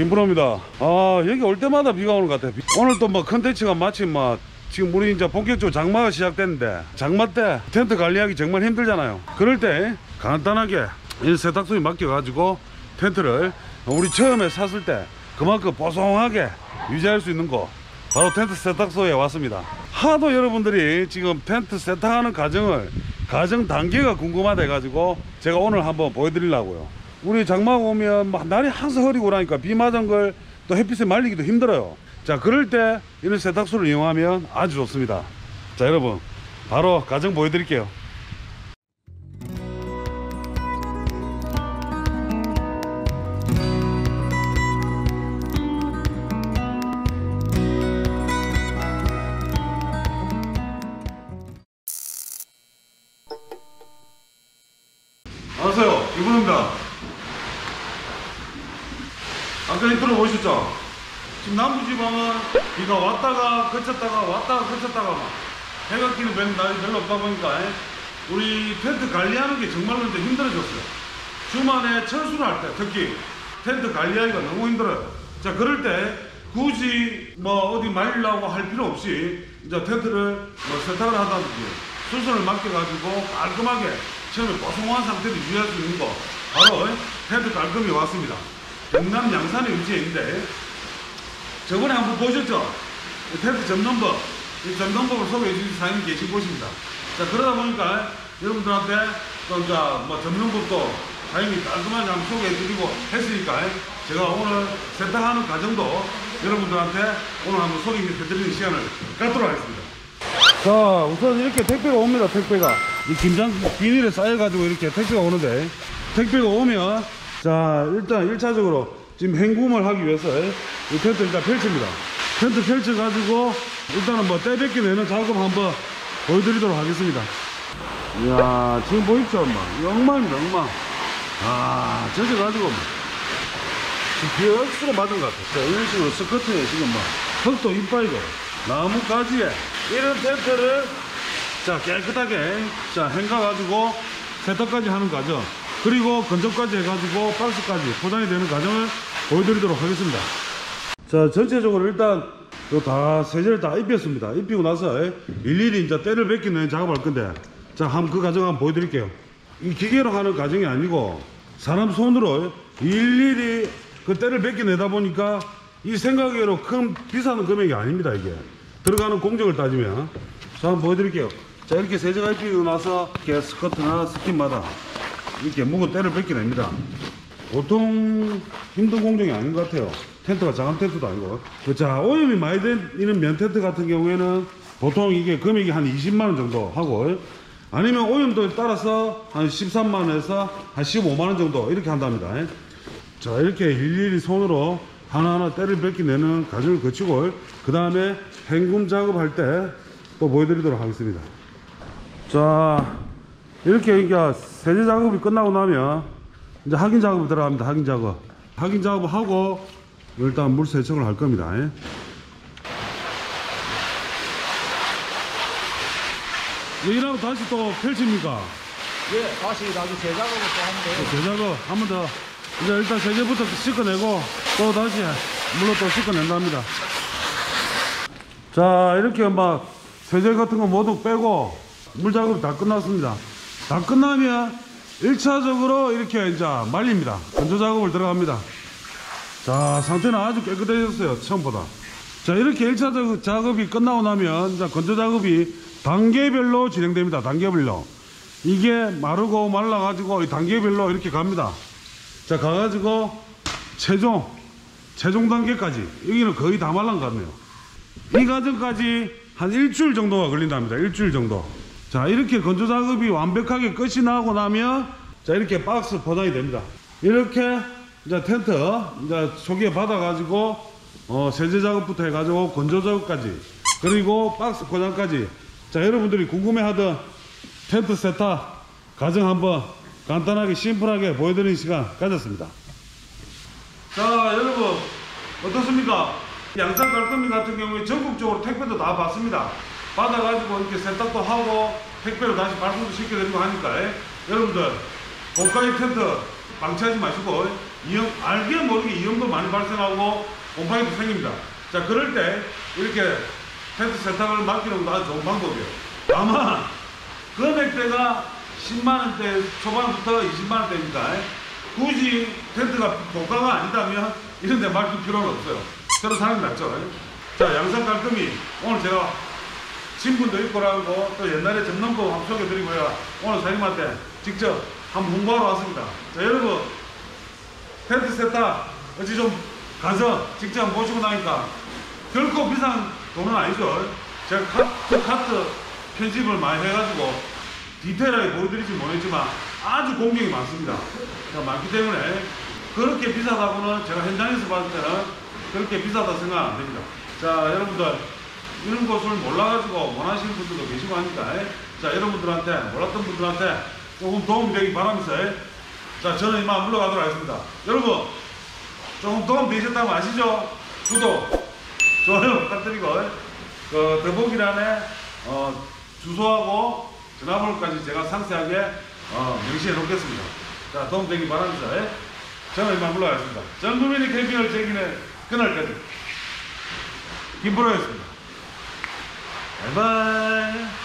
김프로입니다. 아, 여기 올 때마다 비가 오는 것 같아요. 오늘 또 뭐 컨텐츠가 마침 막 지금 우리 이제 본격적으로 장마가 시작됐는데, 장마 때 텐트 관리하기 정말 힘들잖아요. 그럴 때 간단하게 이 세탁소에 맡겨가지고 텐트를 우리 처음에 샀을 때 그만큼 보송하게 유지할 수 있는 거, 바로 텐트 세탁소에 왔습니다. 하도 여러분들이 지금 텐트 세탁하는 가정 단계가 궁금하다 해가지고 제가 오늘 한번 보여드리려고요. 우리 장마가 오면 막 날이 항상 흐리고 그러니까 비 맞은 걸 또 햇빛에 말리기도 힘들어요. 자, 그럴 때 이런 세탁소를 이용하면 아주 좋습니다. 자, 여러분 바로 가정 보여드릴게요. 안녕하세요, 이분입니다. 아까 인트로 보셨죠? 지금 남부지방은 비가 왔다가 그쳤다가 막 해가 끼는 날이 별로 없다 보니까 우리 텐트 관리하는 게 정말로 이제 힘들어졌어요. 주말에 철수를 할 때 특히 텐트 관리하기가 너무 힘들어요. 자, 그럴 때 굳이 뭐 어디 말리려고 할 필요 없이 이제 텐트를 뭐 세탁을 하다든지 수선을 맡겨가지고 깔끔하게 처음에 보송한 상태를 유지할 수 있는 거, 바로 텐트 깔끔이 왔습니다. 경남 양산에 위치해 있는데, 저번에 한번 보셨죠? 텐트 점넘버, 이 점넘버를 소개해 주신 사장님 계신 곳입니다. 자, 그러다 보니까 여러분들한테 또 이제 뭐 점넘버도 사장님이 깔끔하게 한번 소개해 드리고 했으니까 제가 오늘 세탁하는 과정도 여러분들한테 오늘 한번 소개해 드리는 시간을 갖도록 하겠습니다. 자, 우선 이렇게 택배가 옵니다. 택배가 이 김장 비닐에 쌓여가지고 이렇게 택배가 오는데, 택배가 오면 자, 일단 1차적으로 지금 헹굼을 하기 위해서 이 텐트 일단 펼칩니다. 텐트 펼쳐가지고 일단은 뭐 때 벗겨내는 작업 한번 보여드리도록 하겠습니다. 이야, 지금 보이죠? 엉망입니다, 엉망. 아, 젖어가지고 지금 비 억수로 맞은 것 같아요. 자, 이런 식으로 스커트에 지금 흙도 이빠이고 나무 가지에 이런 텐트를 자, 깨끗하게 자, 헹가가지고 세탁까지 하는 과정, 그리고 건조까지 해가지고 박스까지 포장이 되는 과정을 보여드리도록 하겠습니다. 자, 전체적으로 일단 다 세제를 다 입혔습니다. 입히고 나서 일일이 이제 때를 벗기는 작업을 할 건데, 자, 한번 그 과정 한번 보여드릴게요. 이 기계로 하는 과정이 아니고 사람 손으로 일일이 그 때를 벗겨내다 보니까 이 생각외로 큰 비싼 금액이 아닙니다. 이게 들어가는 공정을 따지면. 자, 한번 보여드릴게요. 자, 이렇게 세제가 입히고 나서 이렇게 스커트나 스킨마다 이렇게 묵은 때를 벗겨냅니다. 보통 힘든 공정이 아닌 것 같아요. 텐트가 작은 텐트도 아니고. 자, 오염이 많이 된 이런 면 텐트 같은 경우에는 보통 이게 금액이 한 20만원 정도 하고, 아니면 오염도에 따라서 한 13만원에서 한 15만원 정도 이렇게 한답니다. 자, 이렇게 일일이 손으로 하나하나 때를 벗겨내는 과정을 거치고, 그 다음에 헹굼 작업할 때 또 보여드리도록 하겠습니다. 자, 이렇게 이제 세제 작업이 끝나고 나면 이제 확인 작업이 들어갑니다. 확인 작업. 확인 작업을 하고 일단 물 세척을 할 겁니다. 이러고 다시 또 펼칩니까? 예, 다시 나중에 재작업을 또 하는데요. 재작업 한 번 더. 이제 일단 세제부터 씻어내고 또 다시 물로 또 씻어낸답니다. 자, 이렇게 막 세제 같은 거 모두 빼고 물 작업이 다 끝났습니다. 다 끝나면 1차적으로 이렇게 이제 말립니다. 건조 작업을 들어갑니다. 자, 상태는 아주 깨끗해졌어요. 처음보다. 자, 이렇게 1차 작업이 끝나고 나면 이제 건조 작업이 단계별로 진행됩니다. 단계별로. 이게 마르고 말라가지고 단계별로 이렇게 갑니다. 자, 가가지고 최종 단계까지, 여기는 거의 다 말란 것 같네요. 이 과정까지 한 일주일 정도가 걸린답니다. 일주일 정도. 자, 이렇게 건조 작업이 완벽하게 끝이 나고 나면 자, 이렇게 박스 포장이 됩니다. 이렇게 이제 텐트 이제 초기에 받아가지고 세제 작업부터 해가지고 건조 작업까지, 그리고 박스 포장까지. 자, 여러분들이 궁금해하던 텐트 세탁 과정 한번 간단하게 심플하게 보여드리는 시간 가졌습니다. 자, 여러분 어떻습니까? 양산 깔끔이 같은 경우에 전국적으로 택배도 다 받습니다. 받아가지고 이렇게 세탁도 하고 택배로 다시 발송도 시켜드리고 하니까 여러분들 고가의 텐트 방치하지 마시고 알게 모르게 이용도 많이 발생하고 곰팡이도 생깁니다. 자, 그럴 때 이렇게 텐트 세탁을 맡기는 것도 아주 좋은 방법이에요. 다만 금액대가 10만원대 초반부터 20만원대입니다. 굳이 텐트가 고가가 아니다면 이런 데 맡길 필요는 없어요. 새로 사는 게 낫죠. 자, 양산 깔끔히 오늘 제가 신분도 있고라고 또 옛날에 전남도 한번 소개드리고요. 오늘 사장님한테 직접 한번 홍보하러 왔습니다. 자, 여러분 텐트 세탁 어찌 좀 가서 직접 한번 보시고 나니까 결코 비싼 돈은 아니죠. 제가 카트 편집을 많이 해가지고 디테일하게 보여드리지 못했지만 아주 공격이 많습니다. 많기 때문에 그렇게 비싸다고는 제가 현장에서 봤을 때는 그렇게 비싸다 생각 안 됩니다. 자, 여러분들 이런 것을 몰라가지고 원하시는 분들도 계시고 하니까 자, 여러분들한테 몰랐던 분들한테 조금 도움이 되기 바라면서 자, 저는 이만 물러가도록 하겠습니다. 여러분 조금 도움 되셨다면 아시죠? 구독, 좋아요 부탁드리고 그 더보기란에 주소하고 전화번호까지 제가 상세하게 명시해 놓겠습니다. 자, 도움 되기 바랍니다. 저는 이만 물러가겠습니다. 전 국민이 캠핑을 즐기는 그날까지 김프로였습니다. 바이바이.